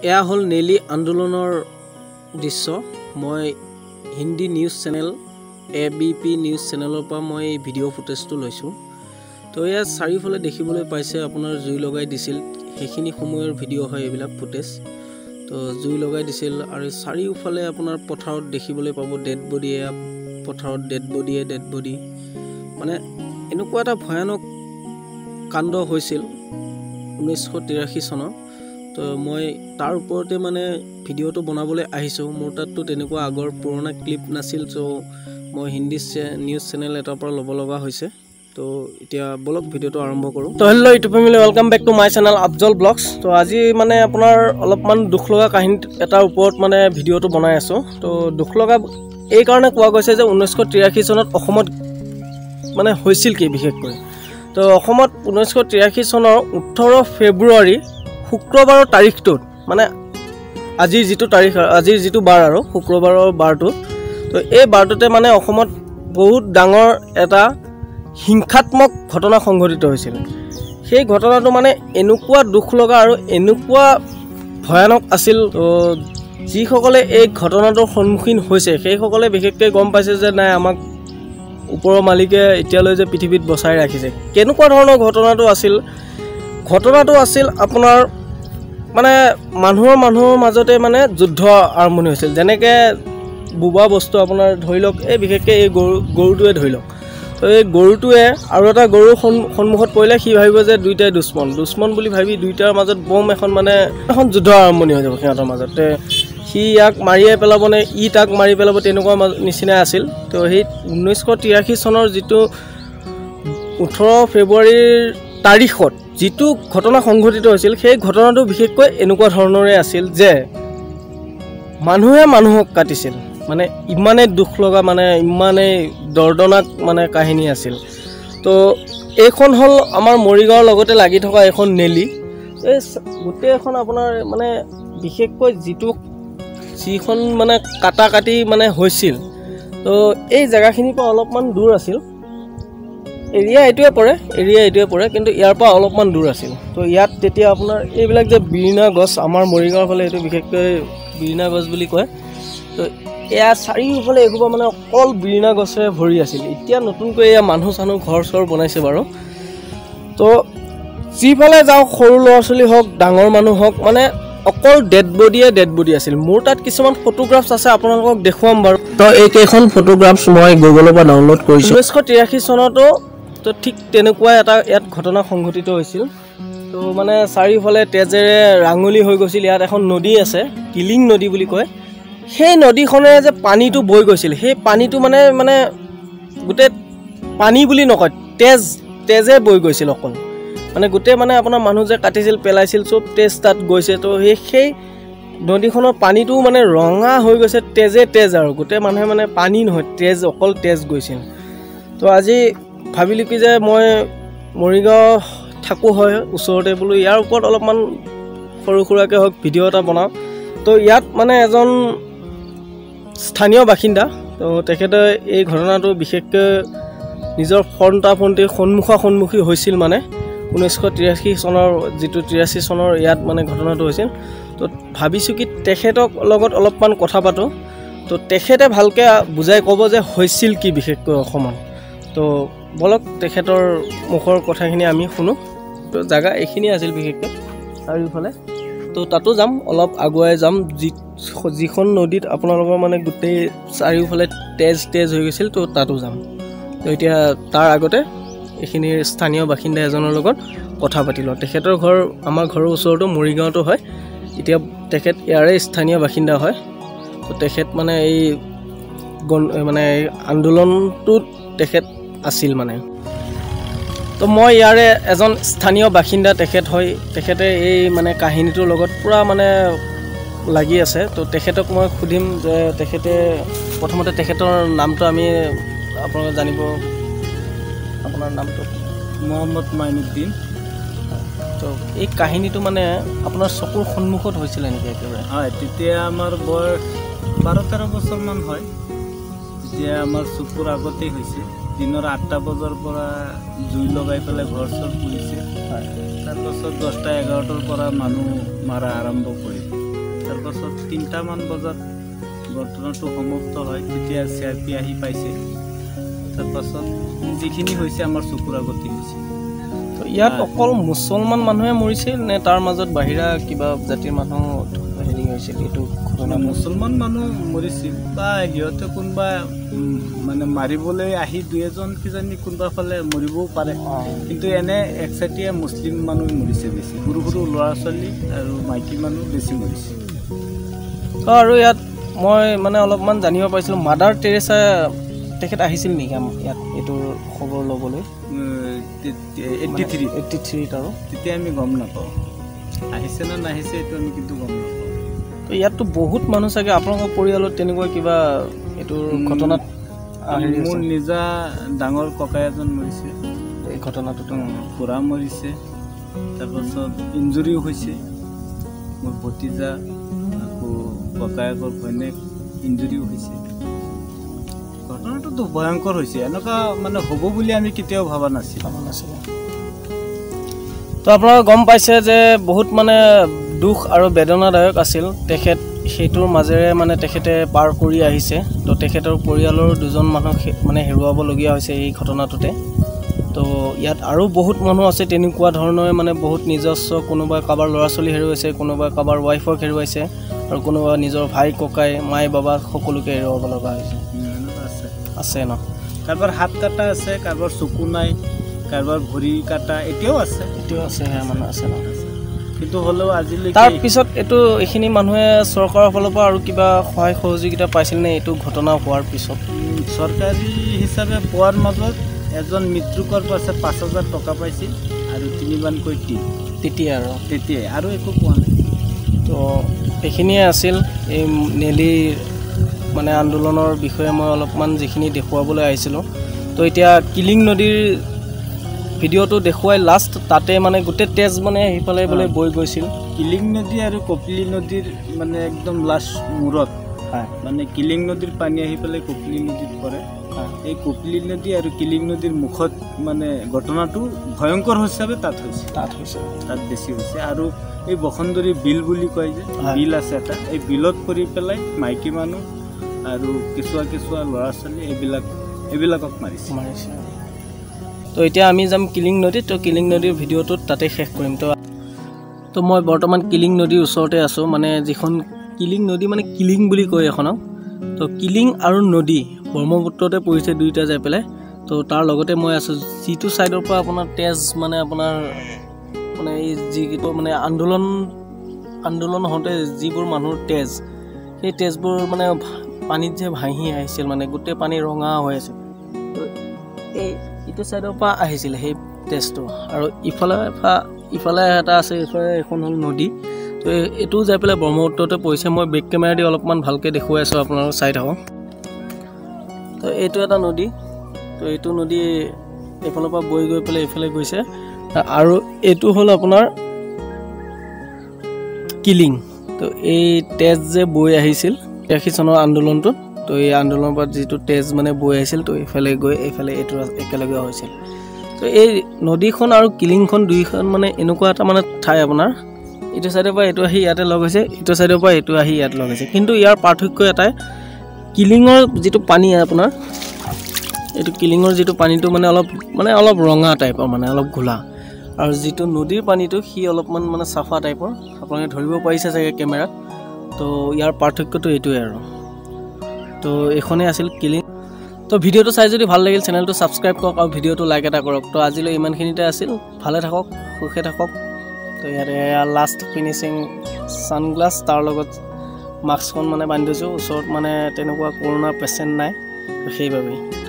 এয়া হল নেলি আন্দোলনৰ দৃশ্য। মই Hindi news channel ABP news চেনেলৰ পৰা মই ভিডিঅ' ফুটেজটো লৈছোঁ। তো এয়া চাৰিওফালে দেখিবলৈ পাইছে আপোনাৰ জুই লগাই দিছিল, সেইখিনি সময়ৰ ভিডিঅ' হয় এইবিলাক ফুটেজ। তো জুই লগাই দিছিল আৰু চাৰিওফালে আপোনাৰ পথাৰত দেখিবলৈ পাব ডেড বডি, এয়া পথাৰত ডেড বডি মানে এনেকুৱা এটা ভয়ানক কাণ্ড হৈছিল 1983 চনত। তো মই তাৰ ওপৰতে মানে ভিডিঅ'টো বনাবলৈ আহিছোঁ। মোৰ তাততো তেনেকুৱা আগৰ পুৰণা ক্লিপ নাছিল, তো মই হিন্দী নিউজ চেনেল এটাৰ পৰা ল'ব লগা হৈছে। তো এতিয়া বলক ভিডিঅ'টো আৰম্ভ কৰোঁ। তো hello' YouTube family, welcome back to my channel Afzal vlogs. তো আজি মানে আপোনাৰ অলপমান দুখ লগা কাহিনী এটাৰ ওপৰত মানে ভিডিঅ'টো বনাই আছোঁ। তো দুখ লগা এইকাৰণে কোৱা গৈছে যে 1983 চনত অসমত মানে হৈছিল কি বিশেষকৈ। তো অসমত 1983 চনৰ 18 ফেব্ৰুৱাৰী শুক্ৰবাৰৰ তাৰিখটোত, মানে আজিৰ যিটো বাৰ আৰু শুক্ৰবাৰৰ বাৰটো, তো এই বাৰটোতে মানে অসমত বহুত ডাঙৰ এটা হিংসাত্মক ঘটনা সংঘটিত হৈছিল। সেই ঘটনাটো মানে এনেকুৱা দুখ লগা আৰু এনেকুৱা ভয়ানক আছিল। তো যিসকলে এই ঘটনাটোৰ সন্মুখীন হৈছে সেইসকলে বিশেষকৈ গম পাইছে যে নাই, আমাক ওপৰৰ মালিকে এতিয়ালৈ যে পৃথিৱীত বচাই ৰাখিছে। কেনেকুৱা ধৰণৰ ঘটনাটো আছিল আপোনাৰ মানে মানুহৰ মাজতে মানে যুদ্ধ আৰম্ভণি হৈছিল। যেনেকৈ বোবা বস্তু আপোনাৰ ধৰি লওক, এই বিশেষকৈ এই গৰুটোৱে ধৰি লওক। তো এই গৰুটোৱে আৰু এটা গৰুৰ সন্মুখত পৰিলে সি ভাবিব যে দুইটাই দুশ্মন বুলি ভাবি দুইটাৰ মাজত এখন যুদ্ধ আৰম্ভণি হৈ যাব সিহঁতৰ মাজত। সি ইয়াক মাৰিয়ে পেলাব নে ই তাক মাৰি পেলাব, তেনেকুৱা নিচিনাই আছিল। তো সেই 1983 চনৰ যিটো 18 ফেব্ৰুৱাৰীৰ তাৰিখত যিটো ঘটনা সংঘটিত হৈছিল, সেই ঘটনাটো বিশেষকৈ এনেকুৱা ধৰণৰে আছিল যে মানুহে মানুহক কাটিছিল। মানে ইমানেই দুখ লগা, মানে ইমানেই দৰ্দনাক মানে কাহিনী আছিল। তো এইখন হ'ল আমাৰ মৰিগাঁৱৰ লগতে লাগি থকা এখন নেলি। এই গোটেই এখন আপোনাৰ মানে বিশেষকৈ যিখন মানে কাটি মানে হৈছিল, তো এই জেগাখিনিৰ পৰা অলপমান দূৰ আছিল। এৰিয়া এইটোৱে পৰে, কিন্তু ইয়াৰ পৰা অলপমান দূৰ আছিল। তো ইয়াত তেতিয়া আপোনাৰ এইবিলাক যে বিৰিণা গছ, আমাৰ মৰিগাঁৱৰ ফালে এইটো বিশেষকৈ বিৰিণা গছ বুলি কয়। তো এয়া চাৰিওফালে এসোপা মানে অকল বিৰিণা গছেৰে ভৰি আছিল। এতিয়া নতুনকৈ এয়া মানুহ ঘৰ চৰ বনাইছে বাৰু। তো যিফালে যাওঁ সৰু ল'ৰা ছোৱালী হওক ডাঙৰ মানুহ হওক, মানে অকল ডেড বডি আছিল। মোৰ তাত কিছুমান ফটোগ্ৰাফছ আছে, আপোনালোকক দেখুৱাম বাৰু। তো এইকেইখন ফটোগ্ৰাফছ মই গুগলৰ পৰা ডাউনলোড কৰিছোঁ। 1983 চনতো তো ঠিক তেনেকুৱা এটা ইয়াত ঘটনা সংঘটিত হৈছিল। তো মানে চাৰিওফালে তেজেৰে ৰাঙলী হৈ গৈছিল। ইয়াত এখন নদী আছে, কিলিং নদী বুলি কয়। সেই নদীখনেৰে যে পানীটো বৈ গৈছিল, সেই পানীটো মানে গোটেই পানী বুলি নকয়, তেজে বৈ গৈছিল অকল। মানে গোটেই মানে আপোনাৰ মানুহ যে কাটিছিল পেলাইছিল, চব তেজ তাত গৈছে। তো সেই নদীখনৰ পানীটোও মানে ৰঙা হৈ গৈছে, তেজ আৰু গোটেই মানুহে মানে পানী নহয়, অকল তেজ গৈছিল। তো আজি ভাবিলোঁ কি যে মই মৰিগাঁও থাকোঁ হয় ওচৰতে, বোলো ইয়াৰ ওপৰত অলপমান সৰু সুৰাকৈ হওক ভিডিঅ' এটা বনাওঁ। তো ইয়াত মানে এজন স্থানীয় বাসিন্দা, তো তেখেতে এই ঘটনাটো বিশেষকৈ নিজৰ সন্মুখী হৈছিল। মানে 1983 চনৰ যিটো 83 চনৰ ইয়াত মানে ঘটনাটো হৈছিল। তো ভাবিছোঁ কি তেখেতক লগত অলপমান কথা পাতোঁ, তো তেখেতে ভালকৈ বুজাই ক'ব যে হৈছিল কি বিশেষকৈ অসমত। তো বলক তেখেতৰ মুখৰ কথাখিনি আমি শুনো। তো জেগা এইখিনি আছিল বিশেষকৈ চাৰিওফালে। তো তাতো যাম, অলপ আগুৱাই যাম, যিখন নদীত আপোনালোকৰ মানে গোটেই চাৰিওফালে তেজ হৈ গৈছিল। তো তাতো যাম। তো এতিয়া তাৰ আগতে এইখিনিৰ স্থানীয় বাসিন্দা এজনৰ লগত কথা পাতি লওঁ। তেখেতৰ ঘৰ আমাৰ ঘৰৰ ওচৰতো মৰিগাঁৱতো হয়। এতিয়া তেখেত ইয়াৰে স্থানীয় বাসিন্দা হয়। তো তেখেত মানে এই আন্দোলনটোত তেখেত আছিল মানে। তো মই ইয়াৰে এজন স্থানীয় বাসিন্দা তেখেতে এই মানে কাহিনীটোৰ লগত পূৰা মানে লাগি আছে। তো তেখেতক মই সুধিম যে প্ৰথমতে তেখেতৰ নামটো আমি আপোনালোকে জানিব। আপোনাৰ নামটো? মোহাম্মদ মাইনুদ্দিন। তো এই কাহিনীটো মানে আপোনাৰ চকুৰ সন্মুখত হৈছিলে নেকি একেবাৰে? হয়, তেতিয়া আমাৰ বয়স 12-13 বছৰমান হয়। তেতিয়া আমাৰ চকুৰ আগতেই হৈছে। দিনৰ 8টা বজাৰ পৰা জুই লগাই পেলাই ঘৰ পুৰিছে। তাৰপাছত 10টা-11টাৰ পৰা মানুহ মাৰা আৰম্ভ কৰিলে। তাৰপাছত 3টামান বজাত ঘটনাটো সমাপ্ত হয় তেতিয়া CRP আহি পাইছে তাৰপাছত যিখিনি হৈছে আমাৰ চকুৰ আগতে হৈছে ইয়াত অকল মুছলমান মানুহে মৰিছিল নে তাৰ মাজত বাহিৰা কিবা জাতিৰ মানুহ হেৰি হৈছিল এইটো ঘটনা মুছলমান মানুহ মৰিছিল বা সিহঁতে কোনোবা মানে মাৰিবলৈ আহি 2-এজন কিজানি কোনোবা ফালে মৰিবও পাৰে কিন্তু এনে একচাটিয়া মুছলিম মানুহ মৰিছে বেছি সৰু সৰু ল'ৰা ছোৱালী আৰু মাইকী মানুহ বেছি মৰিছে আৰু ইয়াত মই মানে অলপমান জানিব পাৰিছিলোঁ মাদাৰ টেৰেছা তেখেত আহিছিল নেকি ইয়াত এইটোৰ খবৰ ল'বলৈ 83 আৰু তেতিয়া আমি গম নাপাওঁ আহিছে নে নাহিছে এইটো আমি কিন্তু গম নাপাওঁ তো ইয়াততো বহুত মানুহ চাগে আপোনালোকৰ পৰিয়ালত তেনেকুৱা কিবা এইটোৰ ঘটনাত মোৰ নিজা ডাঙৰ ককাই এজন মৰিছে এই ঘটনাটোতো খুৰা মৰিছে তাৰপাছত ইঞ্জুৰিও হৈছে মোৰ ভতিজা আকৌ ককায়েকৰ ঘৈণীয়েক ইঞ্জুৰিও হৈছে ঘটনাটোতো ভয়ংকৰ হৈছে এনেকুৱা মানে হ'ব বুলি আমি কেতিয়াও ভবা নাছিলোঁ তো আপোনালোকে গম পাইছে যে বহুত মানে দুখ আৰু বেদনাদায়ক আছিল তেখেত সেইটোৰ মাজেৰে মানে তেখেতে পাৰ কৰি আহিছে তো তেখেতৰ পৰিয়ালৰ 2জন মানুহ মানে হেৰুৱাবলগীয়া হৈছে এই ঘটনাটোতে তো ইয়াত আৰু বহুত মানুহ আছে তেনেকুৱা ধৰণৰ মানে বহুত নিজস্ব কোনোবা কাৰোবাৰ ল'ৰা ছোৱালী হেৰুৱাইছে কোনোবা কাৰোবাৰ ৱাইফক হেৰুৱাইছে আৰু কোনোবা নিজৰ ভাই ককাই মাই বাবা সকলোকে হেৰুৱাব লগা হৈছে আছে ন কাৰোবাৰ হাত কাটা আছে কাৰোবাৰ চকু নাই কাৰোবাৰ ভৰি কাটা এতিয়াও আছে মানে আছে ন কিন্তু হ'লেও আজিলৈকে তাৰপিছত এইখিনি মানুহে চৰকাৰৰ ফালৰ পৰা আৰু কিবা সহায় সহযোগিতা পাইছিল নে এইটো ঘটনা হোৱাৰ পিছত চৰকাৰী হিচাপে পোৱাৰ মাজত এজন মৃতকৰ পাছে 5,000 টকা পাইছিল আৰু 3মানকৈ তেতিয়াই আৰু একো পোৱা নাই তো এইখিনিয়ে আছিল এই নেলীৰ মানে আন্দোলনৰ বিষয়ে মই অলপমান যিখিনি দেখুৱাবলৈ আহিছিলোঁ তো এতিয়া কিলিং নদীৰ ভিডিঅ'টো দেখুৱাই লাষ্ট তাতে মানে গোটেই তেজ মানে সেইফালে বোলে বৈ গৈছিল কিলিং নদী আৰু কপিলী নদীৰ মানে একদম লাষ্ট মূৰত মানে কিলিং নদীৰ পানী আহি পেলাই কপিলী নদীত পৰে এই কপিলী নদী আৰু কিলিং নদীৰ মুখত মানে ঘটনাটো ভয়ংকৰ হিচাপে তাত বেছি হৈছে আৰু এই বসুন্ধৰী বিল বুলি কয় যে বিল আছে এটা এই বিলত পৰি পেলাই মাইকী মানুহ আৰু কেঁচুৱা ল'ৰা ছোৱালী এইবিলাকক মাৰিছে তো এতিয়া আমি যাম কিলিং নদীত তো কিলিং নদীৰ ভিডিঅ'টোত তাতে শেষ কৰিম তো মই বৰ্তমান কিলিং নদীৰ ওচৰতে আছোঁ মানে যিখন কিলিং নদী মানে কিলিং বুলি কয় এখনক তো কিলিং আৰু নদী ব্ৰহ্মপুত্ৰতে পৰিছে দুইটা যাই পেলাই তো তাৰ লগতে মই আছোঁ যিটো ছাইডৰ পৰা আপোনাৰ তেজ মানে আপোনাৰ মানে এই যিকেইটা মানে আন্দোলন হওঁতে যিবোৰ মানুহৰ তেজ সেই তেজবোৰ মানে পানীত যে ভাঁহি আহিছিল মানে গোটেই পানী ৰঙা হৈ আছে তো এইটো ছাইডৰ পৰা আহিছিল সেই তেজটো আৰু ইফালে এটা আছে ইফালে এখন হ'ল নদী তো এইটো যাই পেলাই ব্ৰহ্মপুত্ৰতে পৰিছে মই বেক কেমেৰা দি অলপমান ভালকৈ দেখুৱাই আছোঁ আপোনালোকক চাই থাকক তো এইটো এটা নদী তো এইটো নদী এইফালৰ পৰা বৈ গৈ পেলাই এইফালে গৈছে আৰু এইটো হ'ল আপোনাৰ কিলিং তো এই তেজ যে বৈ আহিছিল 83 চনৰ আন্দোলনটোত তো এই আন্দোলনৰ পৰা যিটো তেজ মানে বৈ আহিছিল তো এইফালে গৈ এইফালে এইটো একেলগে হৈছিল তো এই নদীখন আৰু কিলিংখন দুইখন মানে এনেকুৱা এটা মানে ঠাই আপোনাৰ এইটো ছাইডৰ পৰা এইটো আহি ইয়াতে লগ হৈছে এইটো ছাইডৰ পৰা এইটো আহি ইয়াত লগ হৈছে কিন্তু ইয়াৰ পাৰ্থক্য এটাই কিলিঙৰ যিটো পানী আপোনাৰ এইটো কিলিঙৰ যিটো পানীটো মানে অলপ ৰঙা টাইপৰ মানে অলপ ঘোলা আৰু যিটো নদীৰ পানীটো সি অলপমান মানে চাফা টাইপৰ আপোনালোকে ধৰিব পাৰিছে চাগে কেমেৰাত তো ইয়াৰ পাৰ্থক্যটো এইটোৱে আৰু তো এইখনেই আছিল কিলিং তো ভিডিঅ'টো চাই যদি ভাল লাগিল চেনেলটো ছাবস্ক্ৰাইব কৰক আৰু ভিডিঅ'টো লাইক এটা কৰক তো আজিলৈ ইমানখিনিতে আছিল ভালে থাকক সুখে থাকক তো ইয়াতে লাষ্ট ফিনিচিং ছানগ্লাছ তাৰ লগত মাস্কখন মানে বান্ধি থৈছোঁ ওচৰত মানে তেনেকুৱা কৰোণা পেচেণ্ট নাই সেইবাবেই